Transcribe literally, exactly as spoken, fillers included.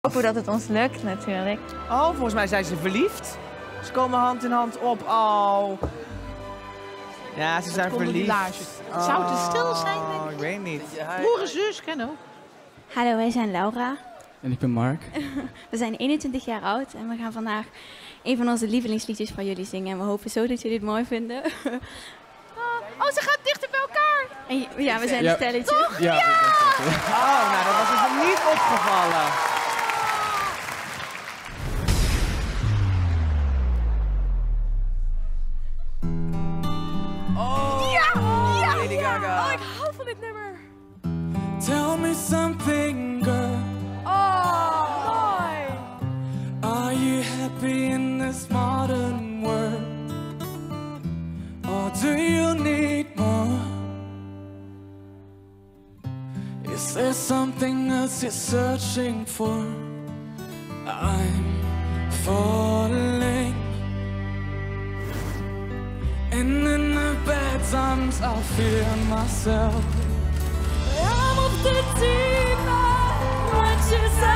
Hopen dat het ons lukt natuurlijk. Oh, volgens mij zijn ze verliefd. Ze komen hand in hand op. Oh. Ja, ze zijn verliefd. Oh. Zou het stil zijn, denk ik? Ik weet niet. Broer en zus, ken ook. Hallo, wij zijn Laura. En ik ben Mark. We zijn eenentwintig jaar oud en we gaan vandaag een van onze lievelingsliedjes van jullie zingen. En we hopen zo dat jullie het mooi vinden. Oh, ze gaat dichter bij elkaar. En ja, we zijn Ja. een stelletje. Ja, ja. Oh, nou, dat was dus nog niet opgevallen. Oh, Ja! Ja! Lady Gaga. Oh, ik hou van dit nummer. Tell me something, girl. Oh, mooi. Are you happy in this modern world? Or do you need more? Is there something else you're searching for? I'm falling. And in the bad times I fear myself. I'm of the deep end, what you say.